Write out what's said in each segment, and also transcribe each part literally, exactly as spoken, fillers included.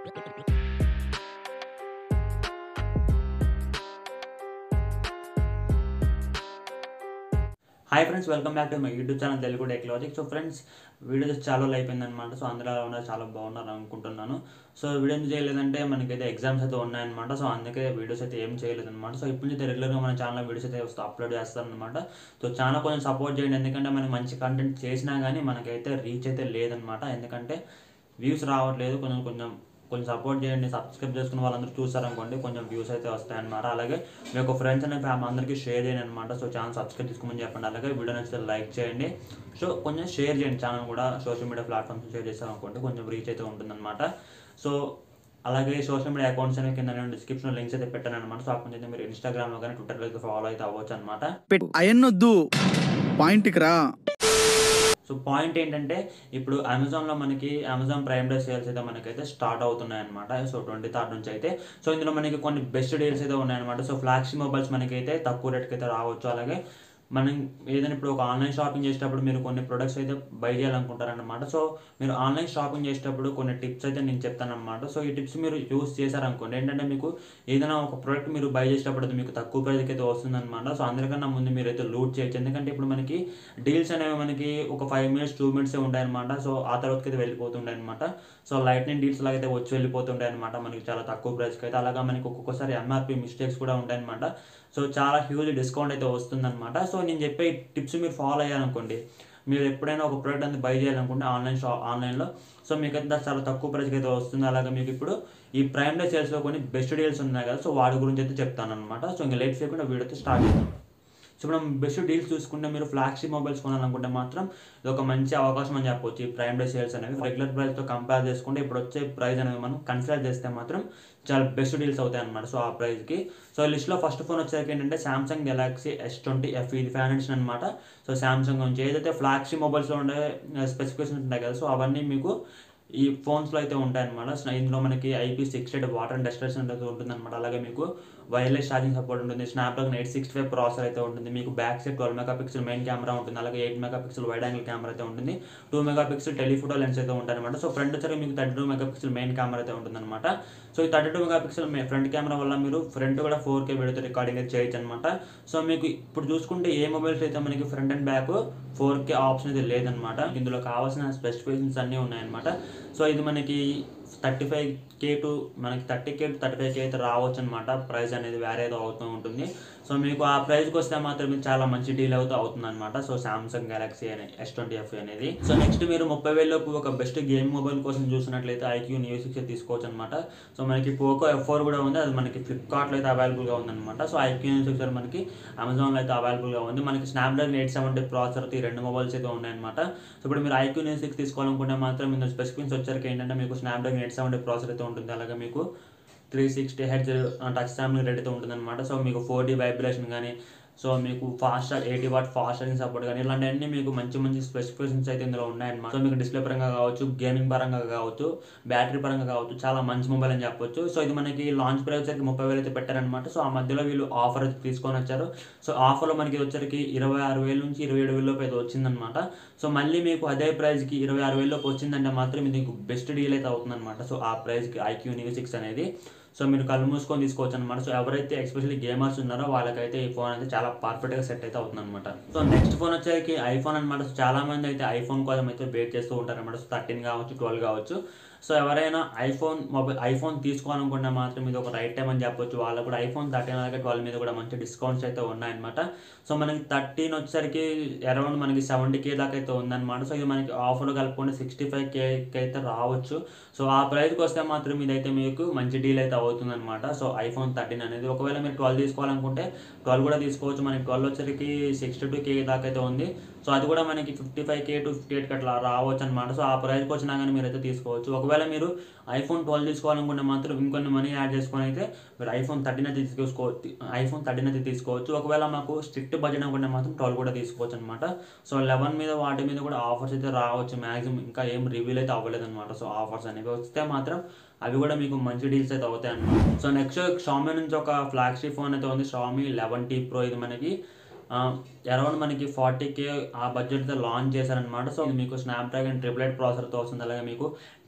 Hi friends, welcome back to my YouTube channel Telugu tech logic. So friends, video చూసి చాలా రోజులు అయిపోయిందనమాట. So అందులో ఉన్నారు చాలా బాగున్నారు అనుకుంటున్నాను. సో వీడియో ఎందుకు చేయలేదంటే మనకైతే ఎగ్జామ్స్ అయితే ఉన్నాయన్నమాట. సో అందుకే వీడియోస్ అయితే ఏం చేయలేదన్నమాట. సో ఇప్పుడు నుంచి రెగ్యులర్గా మన ఛానల్ వీడియోస్ అయితే వస్తూ అప్లోడ్ చేస్తారనమాట. సో చాలా కొంచెం సపోర్ట్ చేయండి, ఎందుకంటే మనకి మంచి కంటెంట్ చేసినా కానీ మనకైతే రీచ్ అయితే లేదనమాట. ఎందుకంటే వ్యూస్ రావట్లేదు. కొంచెం కొంచెం కొంచెం సపోర్ట్ చేయండి. సబ్స్క్రైబ్ చేసుకున్న వాళ్ళందరూ చూసారనుకోండి, కొంచెం వ్యూస్ అయితే వస్తాయన్నమాట. అలాగే మీ యొక్క ఫ్రెండ్స్ అనే ఫ్యామిలీ అందరికీ షేర్ చేయండి అనమాట. సో ఛానల్ సబ్స్క్రైబ్ చేసుకోమని చెప్పండి. అలాగే వీడియో నచ్చితే లైక్ చేయండి. సో కొంచెం షేర్ చేయండి. ఛానల్ కూడా సోషల్ మీడియా ప్లాట్ఫామ్స్ షేర్ చేస్తారనుకోండి, కొంచెం రీచ్ అయితే ఉంటుందన్నమాట. సో అలాగే సోషల్ మీడియా అకౌంట్స్ అనేవి కింద నేను డిస్క్రిప్షన్లో లింక్స్ అయితే పెట్టాను అనమాట. సో అక్కడ నుంచి మీరు ఇన్స్టాగ్రామ్లో కానీ ట్విట్టర్లో అయితే ఫాలో అయితే అవ్వచ్చు అనమాట. అయ్యన్నొద్దు, పాయింట్కి రా. సో పాయింట్ ఏంటంటే, ఇప్పుడు అమెజాన్లో మనకి అమెజాన్ ప్రైమ్ డే సేల్స్ అయితే మనకైతే స్టార్ట్ అవుతున్నాయి అనమాట. సో ట్వంటీ థర్డ్ నుంచి అయితే సో ఇందులో మనకి కొన్ని బెస్ట్ డీల్స్ అయితే ఉన్నాయన్నమాట. సో ఫ్లాగ్షిప్ మొబైల్స్ మనకైతే తక్కువ రేట్కి అయితే రావచ్చు. అలాగే మనం ఏదైనా ఇప్పుడు ఒక ఆన్లైన్ షాపింగ్ చేసేటప్పుడు మీరు కొన్ని ప్రొడక్ట్స్ అయితే బై చేయాలనుకుంటారనమాట. సో మీరు ఆన్లైన్ షాపింగ్ చేసేటప్పుడు కొన్ని టిప్స్ అయితే నేను చెప్తానమాట. సో ఈ టిప్స్ మీరు యూస్ చేశారనుకోండి, ఏంటంటే మీకు ఏదైనా ఒక ప్రోడక్ట్ మీరు బై చేసేటప్పుడు అది మీకు తక్కువ ప్రైస్కి అయితే వస్తుందన్నమాట. సో అందరికన్నా ముందు మీరు అయితే లూట్ చేయొచ్చు, ఎందుకంటే ఇప్పుడు మనకి డీల్స్ అనేవి మనకి ఒక ఫైవ్ మినిట్స్ టూ మినిట్సే ఉంటాయన్నమాట. సో ఆ తర్వాతకి అయితే వెళ్ళిపోతుంటాయి అనమాట. సో లైట్నింగ్ డీల్స్ లాగా అయితే వచ్చి వెళ్ళిపోతుంటాయి అనమాట మనకి చాలా తక్కువ ప్రైస్కి అయితే. అలాగా మనకి ఒక్కొక్కసారి ఎంఆర్పి మిస్టేక్స్ కూడా ఉంటాయన్నమాట. సో చాలా హ్యూజ్ డిస్కౌంట్ అయితే వస్తుందన్నమాట. సో నేను చెప్పే టిప్స్ మీరు ఫాలో అయ్యారనుకోండి, మీరు ఎప్పుడైనా ఒక ప్రోడక్ట్ అనేది బై చేయాలనుకుంటే ఆన్లైన్ షా ఆన్లైన్లో సో మీకు అయితే చాలా తక్కువ ప్రైస్కి అయితే వస్తుంది. అలాగే మీకు ఇప్పుడు ఈ ప్రైమ్ డే సేల్స్లో కొన్ని బెస్ట్ డీల్స్ ఉన్నాయి కదా, సో వాటి గురించి అయితే చెప్తాను అనమాట. సో ఇంకా లేట్ చేయకుండా వీడియో అయితే స్టార్ట్ చేద్దాం. సో మనం బెస్ట్ డీల్స్ చూసుకుంటే, మీరు ఫ్లాగ్షిప్ మొబైల్స్ కొనాలనుకుంటే మాత్రం ఇది ఒక మంచి అవకాశం అని చెప్పొచ్చు. ఈ ప్రైమ్ డే సేల్స్ అనేవి రెగ్యులర్ ప్రైస్తో కంపేర్ చేసుకుంటే ఇప్పుడు వచ్చే ప్రైస్ అనేవి మనం కన్సిడర్ చేస్తే మాత్రం చాలా బెస్ట్ డీల్స్ అవుతాయి అనమాట. సో ఆ ప్రైస్కి సో లిస్ట్లో ఫస్ట్ ఫోన్ వచ్చేసరికి ఏంటంటే Samsung Galaxy S twenty F ఇది ఫైవ్ హండ్రెడ్స్ అనమాట. సో సామ్సంగ్ నుంచి ఏదైతే ఫ్లాగ్షిప్ మొబైల్స్లో ఉండే స్పెసిఫికేషన్స్ ఉంటాయి కదా, సో అవన్నీ మీకు ఈ ఫోన్స్లో అయితే ఉంటాయన్నమాట. సో ఇందులో మనకి IP six eight water and dust అనేది ఉంటుందన్నమాట. అలాగే మీకు వైర్లెస్ ఛార్జింగ్ సపోర్ట్ ఉంటుంది. Snapdragon eight sixty five processor అయితే ఉంటుంది. మీకు back side twelve mega pixel main camera ఉంటుంది. అలాగే eight mega pixel wide angle camera అయితే ఉంటుంది. Two mega pixel telephoto lens అయితే ఉంటాయి అనమాట. సో ఫ్రంట్ వచ్చరికి మీకు thirty two mega pixel main camera అయితే ఉంటుంది అనమాట. సో ఈ thirty two mega pixel front camera వల్ల మీరు ఫ్రంట్ కూడా ఫోర్ కే వీడియోతో రికార్డింగ్ అయితే చేయొచ్చు అనమాట. సో మీకు ఇప్పుడు చూసుకుంటే ఏ మొబైల్స్ అయితే మనకి front and back four K option అయితే లేదనమాట. ఇందులో కావాల్సిన స్పెసిఫికేషన్స్ అన్నీ ఉన్నాయన్నమాట. సో ఇది మనకి థర్టీ ఫైవ్ కే టు మనకి thirty K to thirty five K అయితే రావచ్చు అనమాట. ప్రైస్ అనేది వేరే అవుతూ ఉంటుంది. సో మీకు ఆ ప్రైస్కి వస్తే మాత్రం మీకు చాలా మంచి డీల్ అవుతూ అవుతుంది అనమాట. సో సామ్సంగ్ గెలాక్సీ అనే ఎస్ ట్వంటీ ఎఫ్ అనేది. సో నెక్స్ట్ మీరు ముప్పై వేలలోపు ఒక బెస్ట్ గేమ్ మొబైల్ కోసం చూసినట్లయితే ఐక్యూ న్యూ సిక్స్ తీసుకోవచ్చు అనమాట. సో మనకి పోకో ఎఫ్ ఫోర్ కూడా ఉంది, అది మనకి ఫ్లిప్కార్ట్లో అయితే అవైలబుల్గా ఉందన్నమాట. సో ఐక్యూ న్యూ సిక్స్ మనకి అమెజాన్లో అయితే అవైలబుల్గా ఉంది. మనకి స్నాప్డ్రాగన్ ఎయిట్ సెవెంటీ ప్రాసెసర్ ఈ రెండు మొబైల్స్ అయితే ఉన్నాయన్నమాట. సో ఇప్పుడు మీరు ఐక్యూ న్యూ సిక్స్ తీసుకోవాలనుకుంటే మాత్రం ఇందులో స్పెసిఫికేషన్స్ వచ్చరికి ఏంటంటే మీకు స్నాప్డ్రాగన్ ఎయిట్ సెవెంటీ ప్రాసెసర్ అయితే ఉంటుంది. అలాగే మీకు three sixty hertz touch sampling rate అయితే ఉంటుందన్నమాట. సో మీకు ఫోర్ డీ వైబ్రేషన్ కానీ, సో మీకు fast eighty watt fast charging support కానీ ఇలాంటివన్నీ మీకు మంచి మంచి స్పెసిఫికేషన్స్ అయితే ఇందులో ఉన్నాయన్నమాట. సో మీకు డిస్ప్లే పరంగా కావచ్చు, గేమింగ్ పరంగా కావచ్చు, బ్యాటరీ పరంగా కావచ్చు, చాలా మంచి మొబైల్ అని చెప్పొచ్చు. సో ఇది మనకి లాంచ్ ప్రైస్ వచ్చరికి ముప్పై వేలు అయితే పెట్టారనమాట. సో ఆ మధ్యలో వీళ్ళు ఆఫర్ అయితే తీసుకొని వచ్చారు. సో ఆఫర్లో మనకి వచ్చరికి ఇరవై ఆరు వేల నుంచి ఇరవై ఏడు వేల లోపు అయితే వచ్చిందనమాట. సో మళ్ళీ మీకు అదే ప్రైస్కి ఇరవై ఆరు వేల లోపు వచ్చిందంటే మాత్రం ఇది మీకు బెస్ట్ డీల్ అయితే అవుతుందన్నమాట. సో ఆ ప్రైస్కి ఐక్యూ న్యూ సిక్స్ అనేది సో మీరు కళ్ళు మూసుకొని తీసుకోవచ్చు అనమాట. సో ఎవరైతే ఎస్పెషల్లీ గేమర్స్ ఉన్నారో వాళ్ళకైతే ఈ ఫోన్ అయితే చాలా పర్ఫెక్ట్గా సెట్ అయితే అవుతుంది అనమాట. సో నెక్స్ట్ ఫోన్ వచ్చేసరికి ఐఫోన్ అనమాట. సో చాలా మంది అయితే ఐఫోన్ కోసం అయితే వెయిట్ చేస్తూ ఉంటారు అనమాట. సో థర్టీన్ కావచ్చు, ట్వెల్వ్ కావచ్చు. సో ఎవరైనా ఐఫోన్ మొబైల్ ఐఫోన్ తీసుకోవాలనుకుంటే మాత్రం ఇది ఒక రైట్ టైం అని చెప్పొచ్చు. వాళ్ళకు కూడా ఐఫోన్ థర్టీన్ అలాగే ట్వెల్వ్ మీద కూడా మంచి డిస్కౌంట్స్ అయితే ఉన్నాయన్నమాట. సో మనకి థర్టీన్ వచ్చేసరికి అరౌండ్ మనకి సెవెంటీ కే దాకా అయితే ఉందన్నమాట. సో ఇది మనకి ఆఫర్ కలుపుకుంటే సిక్స్టీ ఫైవ్ కేకి అయితే రావచ్చు. సో ఆ ప్రైస్కి వస్తే మాత్రం ఇదైతే మీకు మంచి డీల్ అయితే అవుతుందన్నమాట. సో ఐఫోన్ థర్టీన్ అనేది ఒకవేళ మీరు ట్వెల్వ్ తీసుకోవాలనుకుంటే ట్వెల్వ్ కూడా తీసుకోవచ్చు. మనకి ట్వెల్వ్ వచ్చేసరికి సిక్స్టీ టూ కే దాకా అయితే ఉంది. సో అది కూడా మనకి fifty five K to fifty ఎయిట్కి అట్లా రావచ్చు అనమాట. సో ఆ ప్రైస్కి వచ్చినా కానీ మీరు అయితే తీసుకోవచ్చు. ఒకవేళ మీరు ఐఫోన్ ట్వెల్వ్ తీసుకోవాలనుకుంటే మాత్రం ఇంకొన్ని మనీ యాడ్ చేసుకొని అయితే మీరు ఐఫోన్ థర్టీన్ అయితే తీసుకోవచ్చు ఐఫోన్ థర్టీన్ అయితే తీసుకోవచ్చు. ఒకవేళ మాకు స్ట్రిక్ట్ బడ్జెట్ అనుకుంటే మాత్రం ట్వెల్వ్ కూడా తీసుకోవచ్చు అనమాట. సో లెవెన్ మీద వాటి మీద కూడా ఆఫర్స్ అయితే రావచ్చు. మ్యాక్సిమం ఇంకా ఏం రివ్యూలు అయితే అవ్వలేదు అనమాట. సో ఆఫర్స్ అనేవి వస్తే మాత్రం అవి కూడా మీకు మంచి డీల్స్ అయితే అవుతాయి అనమాట. సో నెక్స్ట్ షామీ నుంచి ఒక ఫ్లాగ్షిప్ ఫోన్ అయితే ఉంది, షామీ లెవెన్ టీ ప్రో. ఇది మనకి అరౌండ్ మనకి ఫార్టీ కే ఆ బడ్జెట్తో లాంచ్ చేశారనమాట. సో ఇది మీకు స్నాప్డ్రాగన్ ట్రిపుల్ ఎయిట్ ప్రాసెసర్తో వస్తుంది. అలాగే మీకు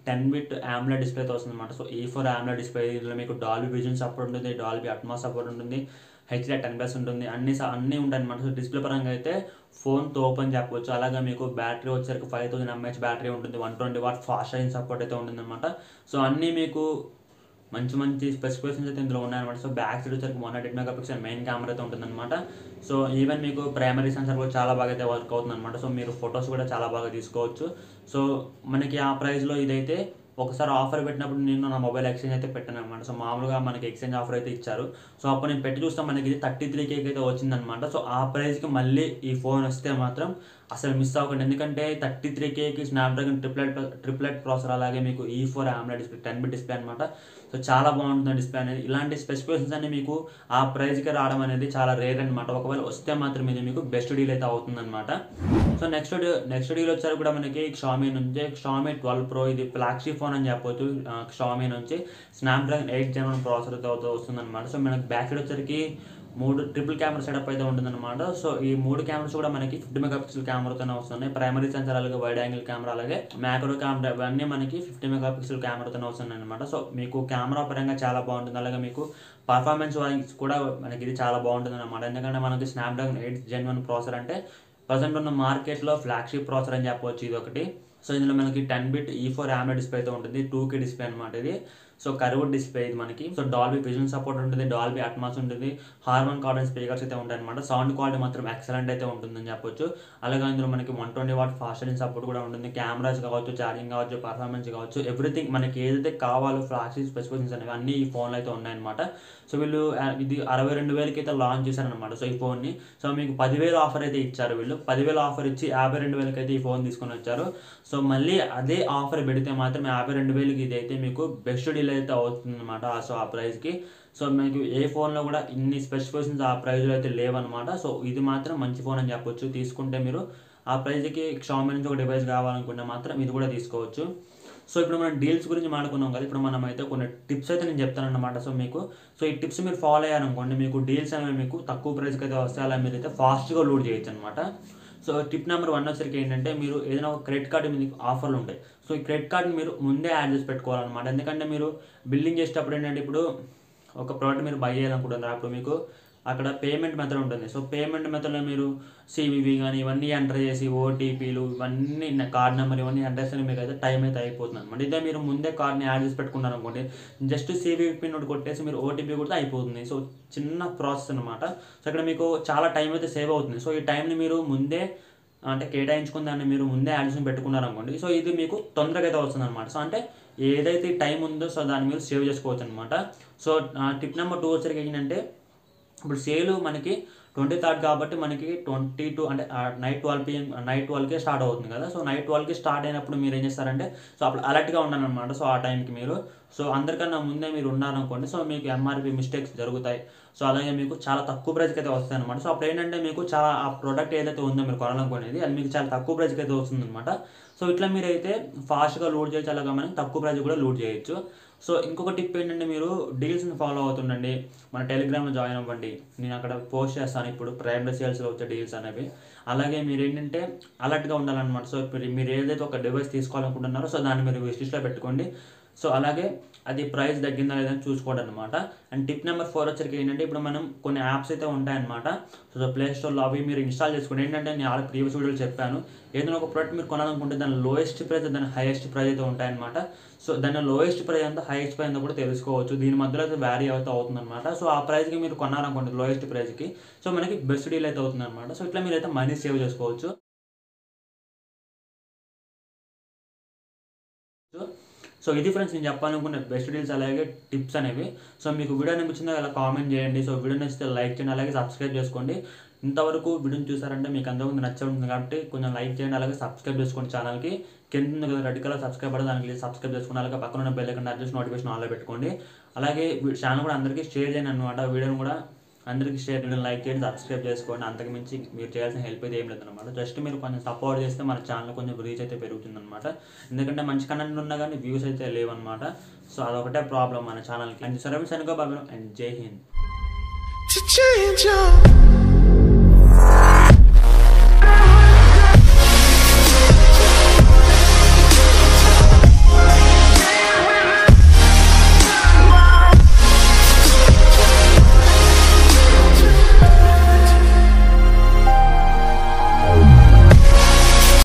టెన్ బిట్ AMOLED డిస్ప్లేతో వస్తుంది అనమాట. సో ఈ ఫోర్ AMOLED డిస్ప్లే, ఇందులో మీకు డాల్బీ విజన్ సపోర్ట్ ఉంటుంది, డాల్బీ అట్మాస్ సపోర్ట్ ఉంటుంది, హెచ్డీ టెన్ ప్లస్ ఉంటుంది, అన్ని అన్నీ ఉంటాయి అనమాట. సో డిస్ప్లే పరంగా అయితే ఫోన్ ఓపెన్ చెప్పవచ్చు. అలాగే మీకు బ్యాటరీ వచ్చేసరికి ఫైవ్ థౌసండ్ ఎంఏహెచ్ బ్యాటరీ ఉంటుంది, one twenty watt fast charging support అయితే ఉంటుంది అనమాట. సో అన్నీ మీకు మంచి మంచి స్పెసిఫికేషన్స్ అయితే ఇందులో ఉన్నాయన్నమాట. సో బ్యాక్ సైడ్ వచ్చరికి one eight mega pixel main camera అయితే ఉంటుందన్నమాట. సో ఈవెన్ మీకు ప్రైమరీ సెన్సార్ కూడా చాలా బాగా అయితే వర్క్ అవుతుంది అనమాట. సో మీరు ఫొటోస్ కూడా చాలా బాగా తీసుకోవచ్చు. సో మనకి ఆ ప్రైస్లో ఇదైతే ఒకసారి ఆఫర్ పెట్టినప్పుడు నేను నా మొబైల్ ఎక్స్చేంజ్ అయితే పెట్టాను అనమాట. సో మామూలుగా మనకి ఎక్స్చేంజ్ ఆఫర్ అయితే ఇచ్చారు. సో అప్పుడు నేను పెట్టి చూస్తాం మనకి ఇది థర్టీ త్రీ కేకి అయితే వచ్చిందనమాట. సో ఆ ప్రైస్కి మళ్ళీ ఈ ఫోన్ వస్తే మాత్రం అసలు మిస్ అవ్వకండి. ఎందుకంటే థర్టీ త్రీ కేకి స్నాప్డ్రాగన్ ట్రిప్లెట్ ట్రిప్లెట్ ప్రాసెసర్, అలాగే మీకు E four AMOLED display, ten bit display అనమాట. సో చాలా బాగుంటుంది డిస్ప్లే అనేది. ఇలాంటి స్పెసిఫికేషన్స్ అన్ని మీకు ఆ ప్రైస్కి రావడం అనేది చాలా రేర్ అనమాట. ఒకవేళ వస్తే మాత్రం ఇది మీకు బెస్ట్ డీల్ అయితే అవుతుంది అనమాట. సో నెక్స్ట్ నెక్స్ట్ డీల్ వచ్చారు కూడా మనకి Xiaomi నుంచి Xiaomi ట్వెల్వ్ ప్రో, ఇది ఫ్లాగ్షిప్ ఫోన్ అని చెప్పొచ్చు. Xiaomi నుంచి Snapdragon eight gen one processor అయితే వస్తుంది అనమాట. సో మనకి బ్యాక్ సైడ్ వచ్చరికి మూడు ట్రిపుల్ కెమెరా సెటప్ అయితే ఉంటుందన్నమాట. సో ఈ మూడు కెమెరాస్ కూడా మనకి ఫిఫ్టీ మెగా పిక్సెల్ కెమెరాతోనే వస్తున్నాయి. ప్రైమరీ సెన్సార్, అలాగే వైడ్ యాంగిల్ కెమెరా, అలాగే మ్యాక్రో కెమెరా, ఇవన్నీ మనకి ఫిఫ్టీ మెగా పిక్సెల్ కెమెరాతోనే వస్తున్నాయి అనమాట. సో మీకు కెమెరా పరంగా చాలా బాగుంటుంది. అలాగే మీకు పర్ఫార్మెన్స్ వైజ్ కూడా మనకి ఇది చాలా బాగుంటుంది అనమాట. ఎందుకంటే మనకి Snapdragon eight gen one processor అంటే ప్రజెంట్ ఉన్న మార్కెట్లో ఫ్లాగ్షిప్ ప్రాసెసర్ అని చెప్పవచ్చు ఇది ఒకటి. సో ఇందులో మనకి ten bit E four AMOLED display అయితే ఉంటుంది, టూ కే డిస్ప్లే అనమాట ఇది. సో కర్వ్డ్ డిస్ప్లే ఇది మనకి. సో డాల్బీ విజన్ సపోర్ట్ ఉంటుంది, డాల్బీ అట్మాస్ ఉంటుంది, హార్మన్ కార్డన్ స్పీకర్స్ అయితే ఉంటాయి అనమాట. సౌండ్ క్వాలిటీ మాత్రం ఎక్సలెంట్ అయితే ఉంటుందని చెప్పొచ్చు. అలాగే ఇందులో మనకి one twenty watt fast charging support కూడా ఉంటుంది. కెమెరాస్ కావచ్చు, ఛార్జింగ్ కావచ్చు, పర్ఫార్మెన్స్ కావచ్చు, ఎవ్రీథింగ్ మనకి ఏదైతే కావాలో ఫ్లాగ్షిప్ స్పెసిఫికేషన్స్ అనేవి అన్ని ఈ ఫోన్లో అయితే ఉన్నాయన్నమాట. సో వీళ్ళు ఇది అరవై రెండు వేలకి అయితే లాంచ్ చేశారనమాట. సో ఈ ఫోన్ని సో మీకు పదివేలు ఆఫర్ అయితే ఇచ్చారు వీళ్ళు. పదివేలు ఆఫర్ ఇచ్చి యాభై రెండు వేలకి అయితే ఈ ఫోన్ తీసుకొని వచ్చారు. సో మళ్ళీ అదే ఆఫర్ పెడితే మాత్రం యాభై రెండు వేలకి ఇది అయితే మీకు బెస్ట్ డీల్ అయితే అవుతుంది అనమాట. సో ఆ ప్రైస్కి సో మీకు ఏ ఫోన్లో కూడా ఇన్ని స్పెసిఫికేషన్స్ ఆ ప్రైస్లో అయితే లేవన్నమాట. సో ఇది మాత్రం మంచి ఫోన్ అని చెప్పొచ్చు. తీసుకుంటే మీరు ఆ ప్రైస్కి Xiaomi నుంచి ఒక డివైస్ కావాలనుకుంటే మాత్రం ఇది కూడా తీసుకోవచ్చు. సో ఇప్పుడు మనం డీల్స్ గురించి మాట్లాడుకున్నాం కదా, ఇప్పుడు మనం అయితే కొన్ని టిప్స్ అయితే నేను చెప్తాను అన్నమాట. సో మీకు సో ఈ టిప్స్ మీరు ఫాలో అయ్యారనుకోండి, మీకు డీల్స్ అనేవి మీకు తక్కువ ప్రైస్కి అయితే వస్తాయి. అలా మీరు అయితే ఫాస్ట్గా లోడ్ చేయొచ్చు అనమాట. సో టిప్ నెంబర్ వన్ వచ్చరికి ఏంటంటే, మీరు ఏదైనా ఒక క్రెడిట్ కార్డు మీకు ఆఫర్లు ఉంటాయి. సో ఈ క్రెడిట్ కార్డుని మీరు ముందే యాడ్ చేసి పెట్టుకోవాలన్నమాట. ఎందుకంటే మీరు బిల్లింగ్ చేసేటప్పుడు ఏంటంటే, ఇప్పుడు ఒక ప్రోడక్ట్ మీరు బై చేయాలనుకుంటున్నారు, అప్పుడు మీకు అక్కడ పేమెంట్ మెథడ్ ఉంటుంది. సో పేమెంట్ మెథడ్లో మీరు సివివి కానీ ఇవన్నీ ఎంటర్ చేసి ఓటీపీలు ఇవన్నీ కార్డ్ నెంబర్ ఇవన్నీ ఎంటర్ చేస్తే మీకు అయితే టైం అయితే అయిపోతుంది అనమాట. ఇదే మీరు ముందే కార్డ్ని యాడ్ చేసి పెట్టుకున్నారు అనుకోండి, జస్ట్ సివివి పిన్ ఒకటి కొట్టేసి మీరు ఓటీపీ కొడితే అయిపోతుంది. సో చిన్న ప్రాసెస్ అనమాట. సో ఇక్కడ మీకు చాలా టైం అయితే సేవ్ అవుతుంది. సో ఈ టైంని మీరు ముందే అంటే కేటాయించుకున్న దాన్ని మీరు ముందే యాడ్ చేసి పెట్టుకున్నారు అనుకోండి, సో ఇది మీకు తొందరగా అయితే వస్తుంది అనమాట. సో అంటే ఏదైతే టైం ఉందో సో దాన్ని మీరు సేవ్ చేసుకోవచ్చు అనమాట. సో టిప్ నెంబర్ టూ వచ్చరికి ఏంటంటే, ఇప్పుడు సేల్ మనకి ట్వంటీ థర్డ్ కాబట్టి మనకి ట్వంటీ టూ అంటే నైట్ ట్వెల్వ్ పిఎం నైట్ ట్వెల్వ్కే స్టార్ట్ అవుతుంది కదా. సో నైట్ ట్వెల్వ్కి స్టార్ట్ అయినప్పుడు మీరు ఏం చేస్తారంటే, సో అప్పుడు అలర్ట్గా ఉండాలన్నమాట. సో ఆ టైంకి మీరు సో అందరికన్నా ముందే మీరు ఉన్నారనుకోండి, సో మీకు ఎంఆర్పి మిస్టేక్స్ జరుగుతాయి. సో అలాగే మీకు చాలా తక్కువ ప్రైస్కి అయితే వస్తాయి అనమాట. సో అప్పుడు ఏంటంటే మీకు చాలా ఆ ప్రోడక్ట్ ఏదైతే ఉందో మీరు కొనాలనుకునేది అది మీకు చాలా తక్కువ ప్రైస్కి అయితే వస్తుంది అనమాట. సో ఇట్లా మీరైతే ఫాస్ట్గా లోడ్ చేయొచ్చు, అలాగే మనకి తక్కువ ప్రైస్ కూడా లోడ్ చేయొచ్చు. సో ఇంకొక టిప్ ఏంటంటే, మీరు డీల్స్ని ఫాలో అవుతుండండి. మన టెలిగ్రామ్లో జాయిన్ అవ్వండి, నేను అక్కడ పోస్ట్ చేస్తాను ఇప్పుడు ప్రైమ్ సేల్స్లో వచ్చే డీల్స్ అనేవి. అలాగే మీరు ఏంటంటే అలర్ట్గా ఉండాలన్నమాట. సో ఇప్పుడు మీరు ఏదైతే ఒక డివైస్ తీసుకోవాలనుకుంటున్నారో సో దాన్ని మీరు విష్ లిస్ట్లో పెట్టుకోండి. సో అలాగే అది ప్రైస్ తగ్గిందా లేదని చూసుకోవడం అనమాట. అండ్ టిప్ నెంబర్ ఫోర్ వచ్చరికి ఏంటంటే, ఇప్పుడు మనం కొన్ని యాప్స్ అయితే ఉంటాయన్నమాట. సో ప్లే స్టోర్లో అవి మీరు ఇన్స్టాల్ చేసుకోండి. ఏంటంటే నేను ఆల్రెడీ ప్రీవియస్ వీడియోలో చెప్పాను, ఏదైనా ఒక ప్రోడక్ట్ మీరు కొనాలనుకుంటే దాని లోయెస్ట్ ప్రైస్ దాని హైయెస్ట్ ప్రైస్ అయితే ఉంటాయన్నమాట. సో దాని లోయెస్ట్ ప్రైస్ అంతా హైయెస్ట్ ప్రైస్ అంతా కూడా తెలుసుకోవచ్చు. దీని మధ్యలో అయితే వ్యారీ అవుతూ అవుతుంది అనమాట. సో ఆ ప్రైస్కి మీరు కొనాలనుకోండి లోయెస్ట్ ప్రైస్కి, సో మనకి బెస్ట్ డీల్ అయితే అవుతుంది అనమాట. సో ఇట్లా మీరు అయితే మనీ సేవ్ చేసుకోవచ్చు. సో ఇది ఫ్రెండ్స్ నేను చెప్పాలనుకున్న బెస్ట్ డీల్స్ అలాగే టిప్స్ అనేవి. సో మీకు వీడియో నచ్చిందో అలా కామెంట్ చేయండి. సో వీడియో నచ్చితే లైక్ చేయండి, అలాగే సబ్స్క్రైబ్ చేసుకోండి. ఇంతవరకు వీడియోని చూసారంటే మీకు అందరికీ నచ్చే ఉంటుంది కాబట్టి కొంచెం లైక్ చేయండి, అలాగే సబ్స్క్రైబ్ చేసుకోండి ఛానల్కి. కింద కదా రెడ్ కలర్ సబ్స్క్రైబ్ పడే దానికి సబ్స్క్రైబ్ చేసుకోండి, అలాగే పక్కన ఉన్న బెల్ ఐకాన్ అడ్జస్ట్ నోటిఫికేషన్ ఆన్లో పెట్టుకోండి. అలాగే ఛానల్ కూడా అందరికీ షేర్ చేయండి అనమాట. వీడియోని కూడా అందరికీ షేర్ చేయండి, లైక్ చేయండి, సబ్స్క్రైబ్ చేసుకోండి. అంతకు మించి మీరు చేయాల్సిన హెల్ప్ అయితే ఏం లేదన్నమాట. జస్ట్ మీరు కొంచెం సపోర్ట్ చేస్తే మన ఛానల్ కొంచెం రీచ్ అయితే పెరుగుతుంది అనమాట. ఎందుకంటే మంచి కంటెంట్ ఉన్నా కానీ వ్యూస్ అయితే లేవన్నమాట. సో అదొకటే ప్రాబ్లం మన ఛానల్కి. అండ్ సర్వీస్ అనుకో బాబు అండ్ జై హింద్.